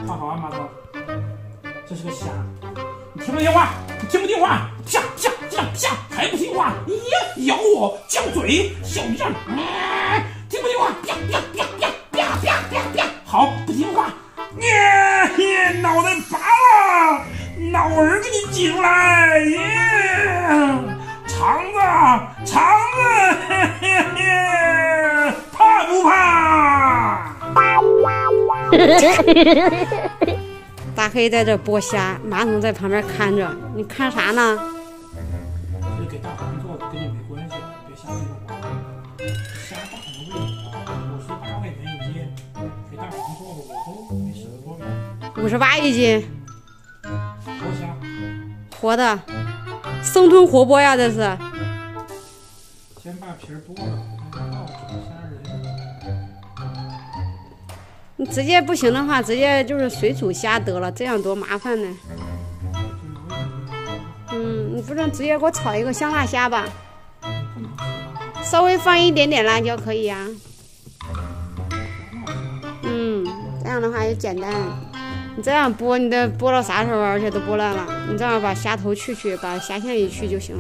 放好啊，马总。这是个虾，你听不听话？你听不听话？啪啪啪啪，还不听话？呀，咬我，犟嘴，小样！听不听话？啪啪啪啪啪啪啪啪，好，不听话。脑袋拔了，脑儿给你紧来！肠子，怕不怕？ 大黑在这剥虾，马桶在旁边看着，你看啥呢？ 这是给大黄做的，跟你没关系，别瞎鸡巴花。虾大什么味道？58块钱一斤，给大黄做的，我都没舍得多买。 58一斤， 活虾， 活的，生吞活剥呀，这是。 先把皮儿剥了，看看这个虾仁。 你直接不行的话，直接就是水煮虾得了，这样多麻烦呢。你不能直接给我炒一个香辣虾吧？稍微放一点点辣椒可以呀。这样的话也简单。你这样剥，你得剥到啥时候？而且都剥烂了。你这样把虾头去，把虾线一去就行了。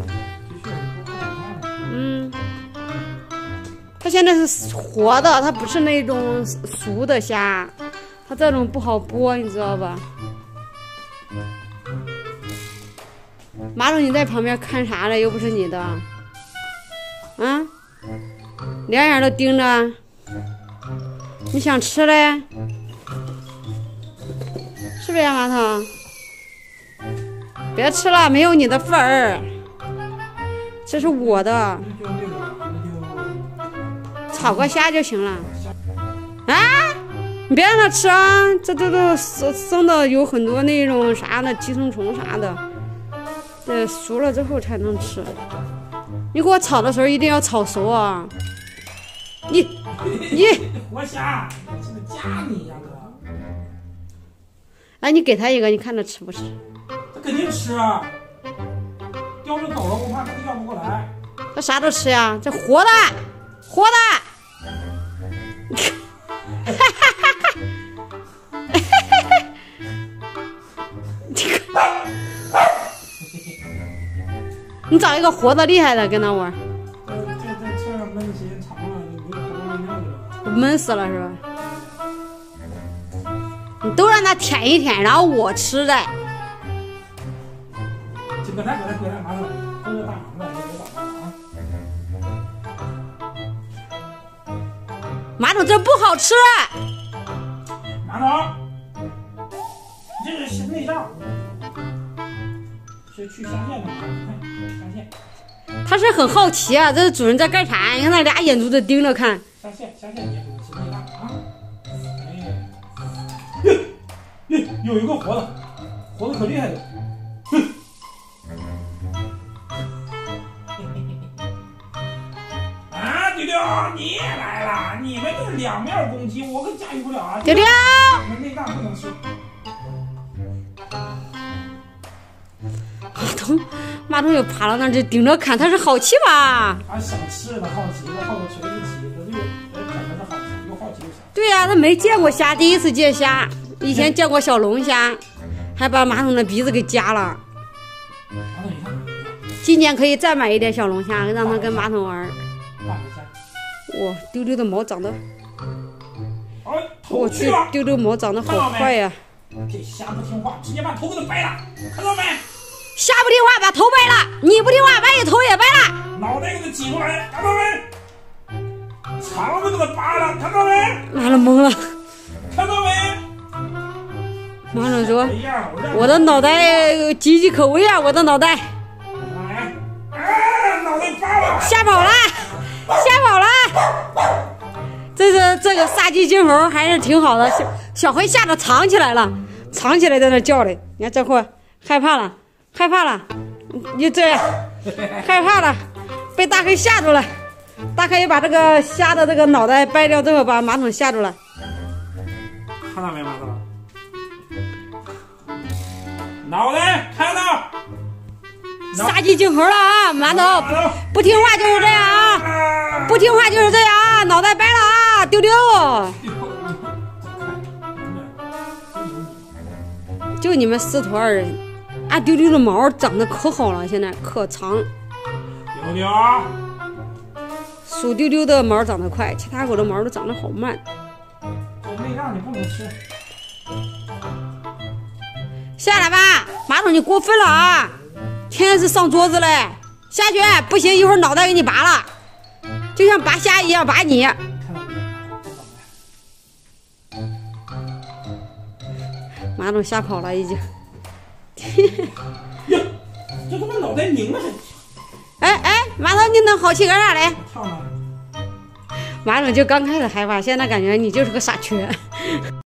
它现在是活的，它不是那种熟的虾，它这种不好剥，你知道吧？马总，你在旁边看啥了？又不是你的，两眼都盯着，你想吃嘞？是不是呀，马桶？别吃了，没有你的份儿，这是我的。炒个虾就行了，你别让它吃啊！这都生的有很多那种啥的寄生虫啥的，这熟了之后才能吃。你给我炒的时候一定要炒熟啊！你活虾，这个夹你呀哥！ 哎，你给他一个，你看他吃不吃？ 他肯定吃啊！叼着走了，我怕他要不过来。 他啥都吃呀，这活的。你找一个活的厉害的跟他玩。 这闷的时间长了，你活蹦乱跳的了。 闷死了是吧？你都让他舔一舔，然后我吃的。 搁那，马总，都是大肠子，别捣乱啊！ 马桶这不好吃。 马桶，你这是内脏，是去虾线的吗？你看虾线。 他是很好奇啊，这是主人在干啥？你看他俩眼珠子盯着看。 虾线也不是内脏啊！有一个活的可厉害了。丢丢，你也来了！你们这是两面攻击，我可驾驭不了啊！ 丢丢， 你们内脏不能吃。 马桶又爬到那儿就盯着看，他是好奇吧？ 他想吃的好奇，他好个锤子鸡，他就整的是好奇，又好奇又想。 对呀，他没见过虾，第一次见虾，以前见过小龙虾，还把马桶的鼻子给夹了。 马桶，你看， 今年可以再买一点小龙虾，让他跟马桶玩。哇，丢丢的毛长得，我去，丢丢毛长得好快呀！ 这虾不听话，直接把头给它掰了，看到没？ 虾不听话，把头掰了；你不听话，把你头也掰了。 脑袋给它挤出来，看到没？肠子给它拔了，看到没？ 妈的懵了， 看到没？ 马总说：“我的脑袋岌岌可危啊，我的脑袋。” 脑袋拔了， 吓跑了。这个杀鸡儆猴还是挺好的，小黑吓得藏起来了，藏起来在那叫嘞。你看这货害怕了，你这样害怕了，被大黑吓住了。大黑把这个虾的这个脑袋掰掉之后，把马桶吓住了。 看到没，马桶？脑袋看到。 杀鸡儆猴了啊！马桶不听话就是这样啊！不听话就是这样啊！脑袋掰了啊！丢丢。 就你们4坨2人。俺丢丢的毛长得可好了，现在可长。 丢丢， 属丢丢的毛长得快，其他狗的毛都长得好慢。 我没让你不能吃。 下来吧，马桶你过分了啊！天天是上桌子嘞，下去不行，一会儿脑袋给你拔了，就像拔虾一样拔你。马桶吓跑了已经。 呀，这他妈脑袋拧了还哎，马桶你能好气干啥嘞？ 跳呢？ 马桶就刚开始害怕，现在感觉你就是个傻缺。